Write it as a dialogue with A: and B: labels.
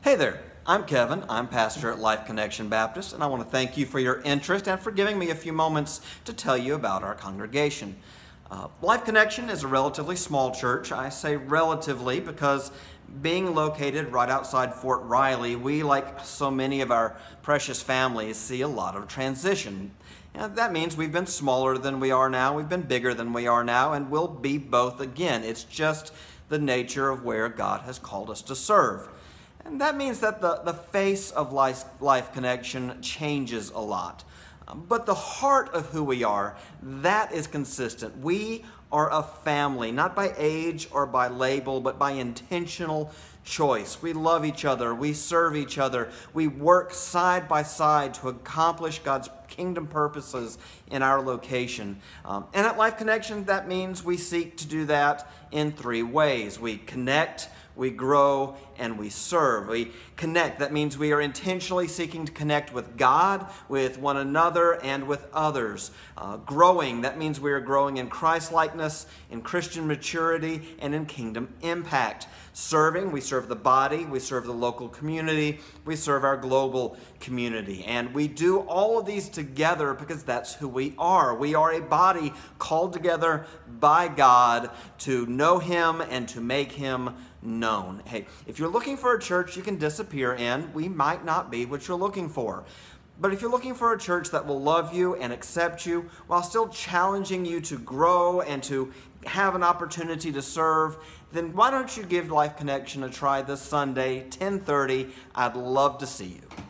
A: Hey there, I'm Kevin. I'm pastor at Life Connection Baptist, and I want to thank you for your interest and for giving me a few moments to tell you about our congregation. Life Connection is a relatively small church. I say relatively because being located right outside Fort Riley, we, like so many of our precious families, see a lot of transition. And that means we've been smaller than we are now, we've been bigger than we are now, and we'll be both again. It's just the nature of where God has called us to serve. And that means that the face of Life Connection changes a lot. But the heart of who we are, that is consistent. We are a family, not by age or by label, but by intentional choice. We love each other. We serve each other. We work side by side to accomplish God's kingdom purposes in our location. And at Life Connection, that means we seek to do that in three ways. We connect, we grow, and we serve. We connect. That means we are intentionally seeking to connect with God, with one another, and with others. Growing. That means we are growing in Christ-likeness, in Christian maturity, and in kingdom impact. Serving. We serve the body. We serve the local community. We serve our global community. And we do all of these together because that's who we are. We are a body called together by God to know Him and to make Him known. Hey, if you're looking for a church you can disappear in, we might not be what you're looking for. But if you're looking for a church that will love you and accept you while still challenging you to grow and to have an opportunity to serve, then why don't you give Life Connection a try this Sunday, 10:30. I'd love to see you.